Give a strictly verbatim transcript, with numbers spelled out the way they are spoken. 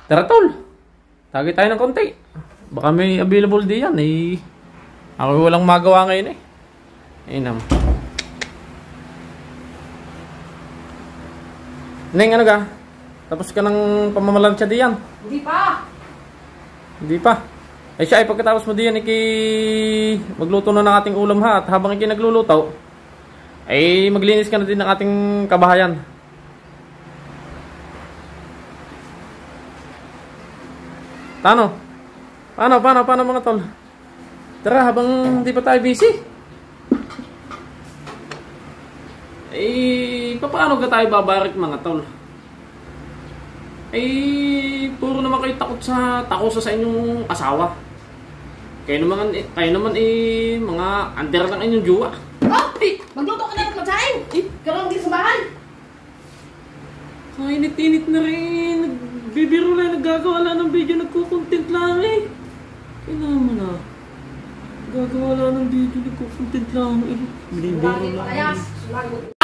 Tara tol, tagay tayo ng konti. Baka may available di yan eh. Ako walang magawa ngayon eh. Ayun naman. Neng, ano ka? Tapos ka ng pamamalansya diyan? Hindi pa. Hindi pa. Eh siya ay pagkatapos mo diyan iki magluto na ng ating ulam ha. At habang iki nagluluto, ay maglinis ka na din ng ating kabahayan. Paano? Paano, paano, paano mga tol? Tara, habang hindi pa tayo busy. Eh, paano ka tayo babarik mga tol? Eh, puro naman kayo takot sa takusa sa inyong asawa. Kayo naman, eh, kayo naman eh, mga under lang inyong jowa. Oh! Eh! Magluto ka na ng matsain! Eh! Karoon din sa bahay! Ay, init-init na rin. Nagbibiro lang, naggagawa lang ng video, nagkukontent lang eh. Kaya naman ah. Gagawa lang ng video, nagkukontent lang eh. Binibiro Sulagi lang. palayas! Sulagi